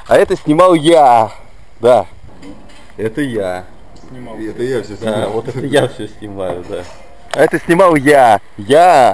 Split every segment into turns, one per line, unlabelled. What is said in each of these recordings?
А это снимал я. Да. Это я.
Снимал.
Это я все снимаю. Да, вот это я все снимаю, да. А это снимал я. Я.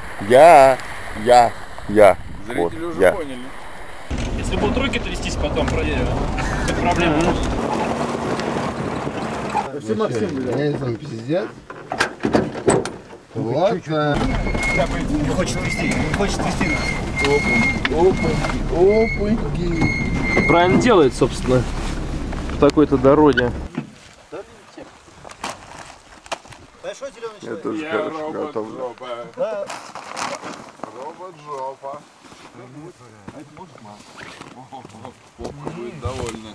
Зрители
Вот,
уже
я.
поняли.
Если будут руки трястись, потом проверю. Это проблема.
Все, Максим, блядь. Там пиздец. Ладно.
Не хочет трясти, не хочет трясти нас.
Опаньки.
Правильно делает, собственно, по такой-то дороге.
Большой зеленый человек.
Я тоже,
Я
короче, готов.
робот-жопа.
Да.
Робот-жопа. А это может мама? Попа будет довольна.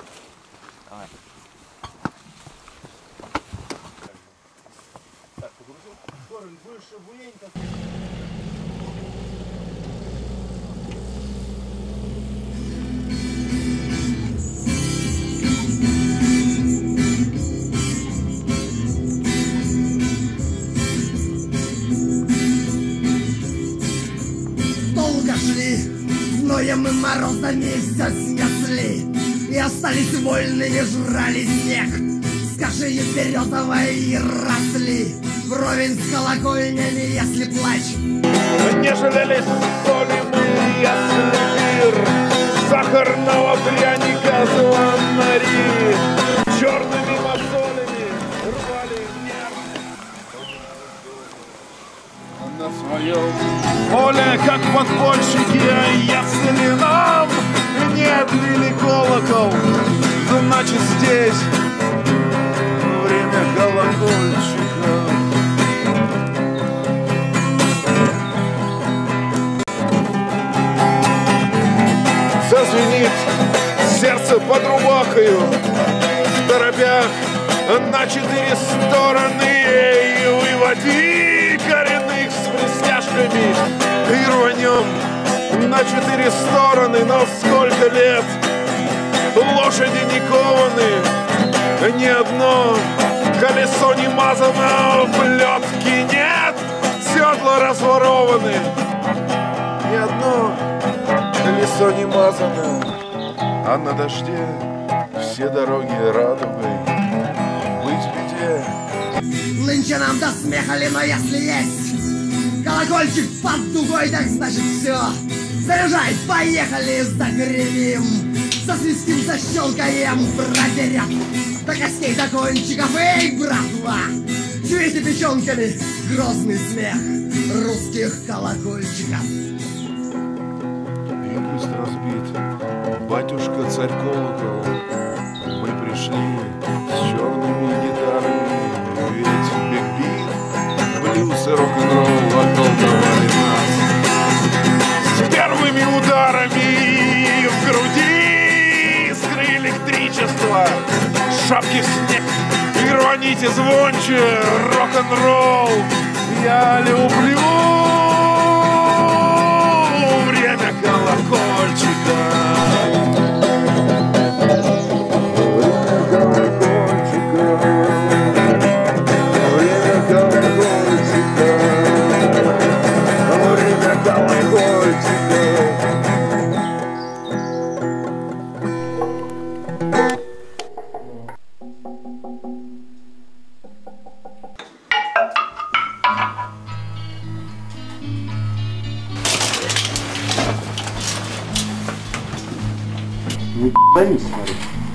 Долго шли, зноем и морозами все снесли, и остались вольными, жрали снег. Скажи, березовые росли вровень с колокольнями, если плачь.
Не жалели соли мы, если мир сахарного пряника звонари черными мозолями рвали нервы на своем поле, как подпольщики. Если нам не отлили колокол, значит здесь время колокольчика. Зазвенит сердце под рубахою, в торопях на 4 стороны, и выводи коренных с блестяшками, и рванем на 4 стороны. Но сколько лет лошади не кованы, ни одно колесо не мазано, плетки нет, седла разворованы, ни одно колесо не мазано, а на дожде все дороги радугой. Быть в беде.
Нынче нам до смеха ли, но если есть колокольчик под дугой, так значит все. Заряжай, поехали, загремим, засвистим, защелкаем, проверят до костей, до кончиков. Эй, братва, чуете печенками грозный смех русских колокольчиков?
Быстро разбит, батюшка царь колокол. Мы пришли с черными гитарами, ведь биг-бит, блюз и рок-н-ролл околдовали нас. С первыми ударами в груди искры электричества, шапки в снег, и рваните звонче рок-н-ролл. Я люблю время колокольчика. Время колокольчика. Время колокольчика.
Не пойми, смотри.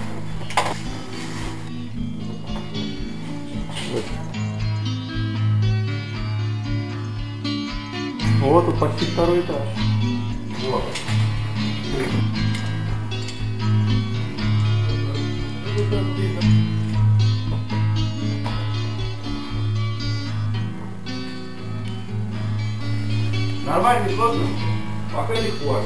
Вот тут почти второй этаж. Вот. Нормально, не сложно? Пока не хватит.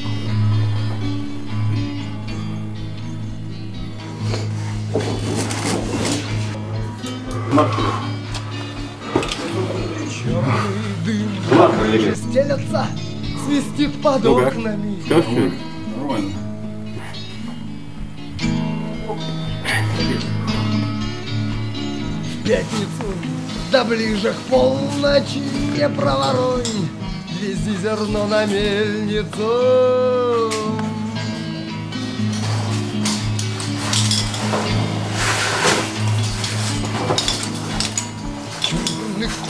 Стелятся, свистит под окнами.
Нормально.
В пятницу, да ближе к полночи, не проворонь, вези зерно на мельницу.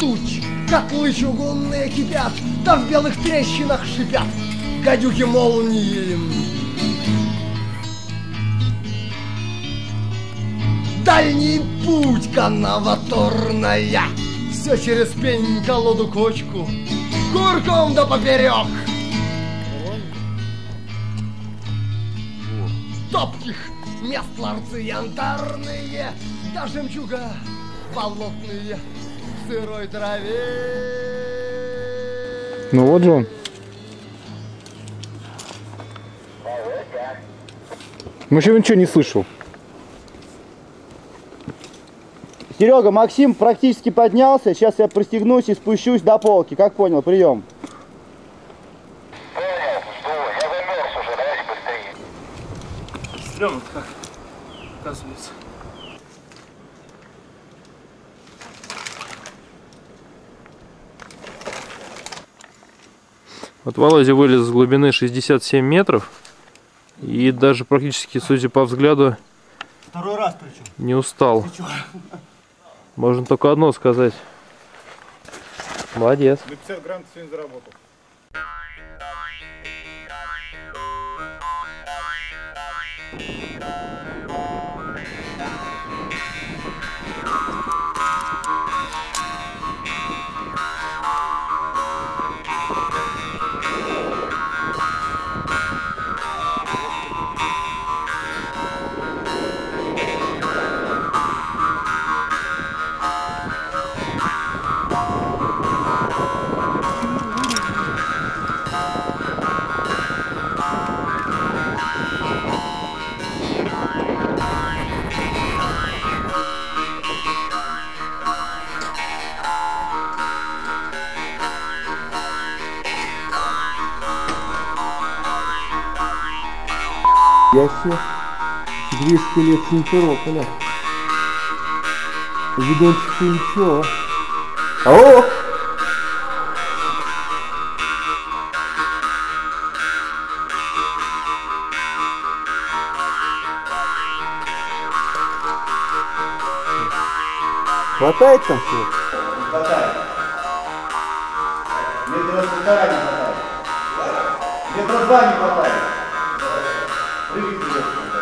ртуть, котлы чугунные кипят, да в белых трещинах шипят гадюки молнии. Дальний путь канаваторная, все через пень, колоду, кочку, курком да поперек. Топких мест ларцы янтарные, да жемчуга болотные в сырой траве.
Ну вот же он. Ну еще ничего не слышал.
Серега, Максим практически поднялся. Сейчас я пристегнусь и спущусь до полки. Как понял? Прием.
Понял, жду. Я замерз уже, давайте быстрее.
Стрёмно как, оказывается. Вот Володя вылез с глубины 67 метров. И даже практически, судя по взгляду,
Второй раз причем.
не устал. Можно только одно сказать. Молодец.
На 50 грамм ты сегодня заработал.
Я все 200 лет Симферополя. Видончик ничего. Алло! Хватает там всего?
Не хватает. Метра полтора не хватает. Метра два не хватает. Прыгай вперед.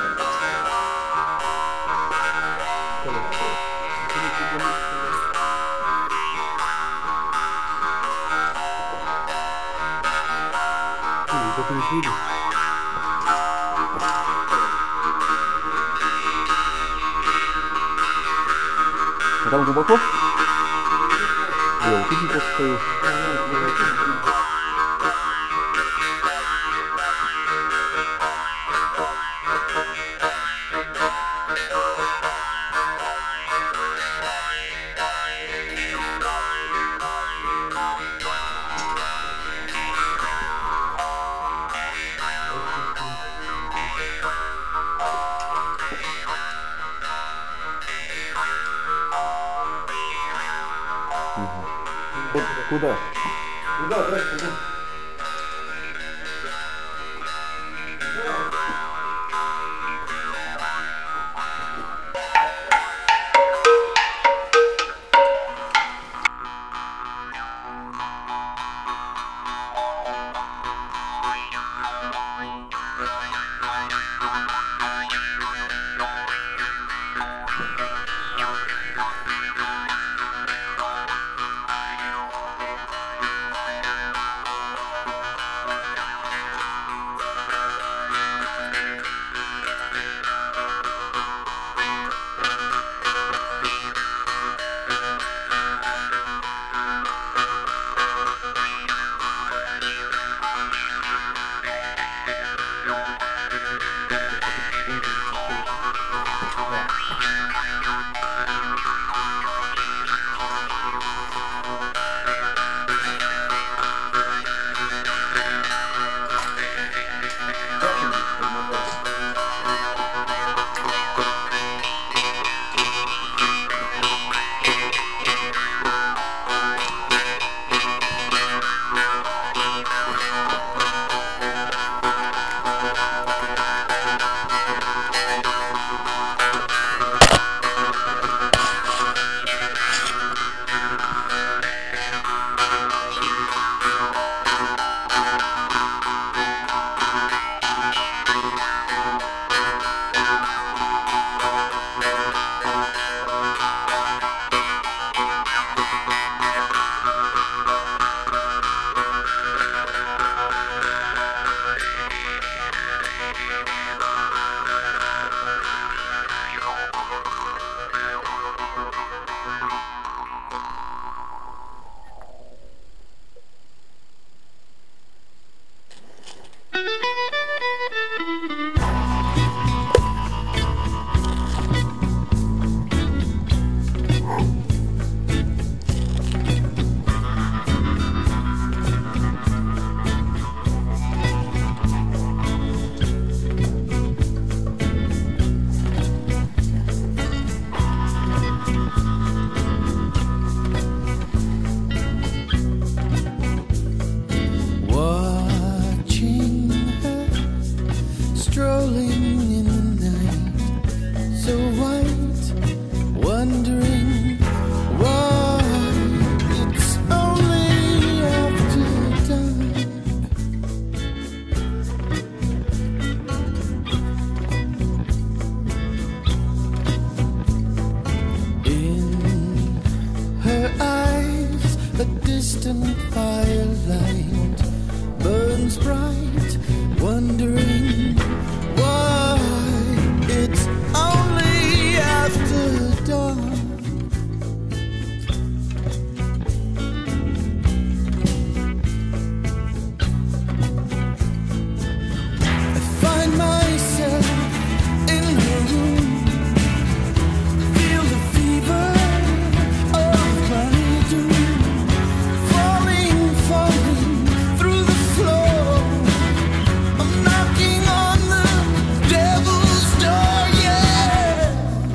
А там глубоко? Я тут не стою. Куда?
Куда, дальше, куда?
strolling in the night, so white, wondering why it's only after dark. In her eyes, a distant firelight burns bright, wondering why it's only after dawn. I find myself in her room, feel the fever of my doom, falling, falling through the floor. I'm knocking on the devil's door, yeah.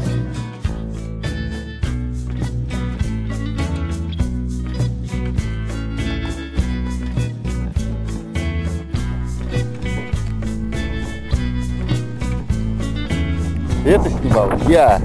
Это снимал я.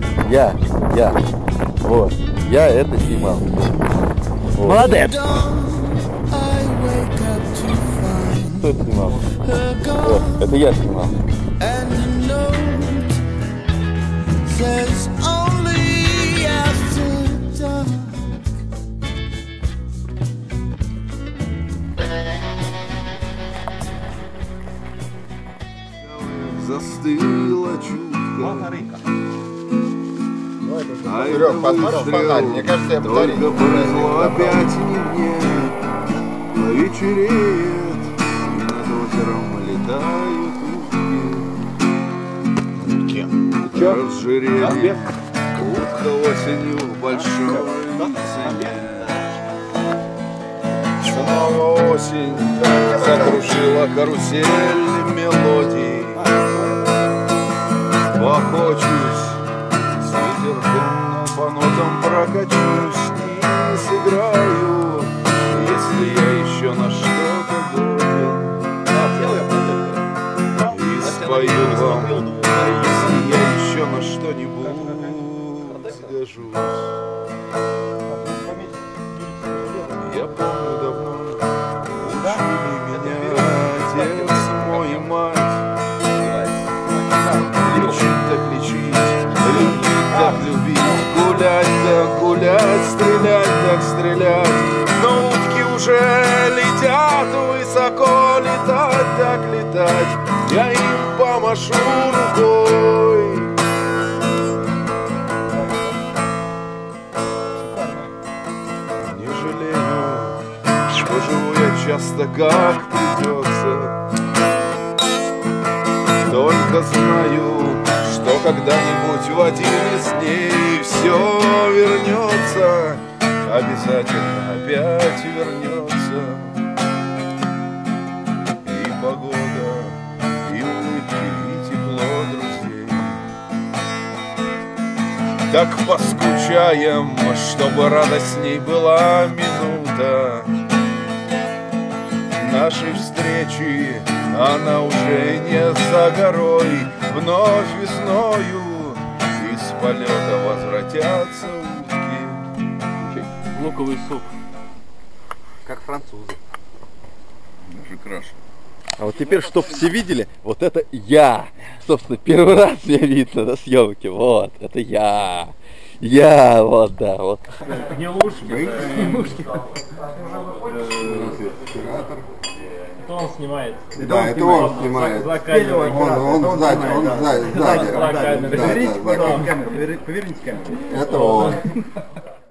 Вот. Я это снимал. Вот. Молодец.
I wake up to find
Кто это снимал?
her gone.
Вот. Это я снимал.
And the note says only after dark.
Застыла чутко.
Серег, посмотрел фонарь. Мне кажется, я батарейку.
Только повезло опять не мне. Вечереет, и над озером летают утки. Разжирели утка осенью в большой цене. Снова осень закружила карусель мелодий. Похочусь с ветерком, но по нотам прокачусь и сыграю, если я еще на что-то годен. И спою вам, если я еще на что-нибудь сгожусь. Я помню давно учили меня отец мой и мать. Лечить так лечить, любить так любить, гулять так гулять, стрелять так стрелять. Но утки уже летят высоко, летать так летать, я им помашу рукой. Не жалею, что живу я часто как придется. Только знаю, что когда-нибудь в один из дней все вернется, обязательно опять вернется. И погода, и улыбки, и тепло друзей. Так поскучаем, чтобы радостней была минута нашей встречи. Она уже не за горой, вновь весною из полета возвратятся утки.
Луковый суп. Как французы.
Даже краше.
А вот теперь, чтоб все видели, вот это я. Собственно, первый раз меня видно на съемке. Вот, это я. Я, вот, да, вот.
Не ушки. Это он снимает.
Да, это он снимает.
За камерой.
Он сзади.
За камерой.
Поверните камеру. Это он.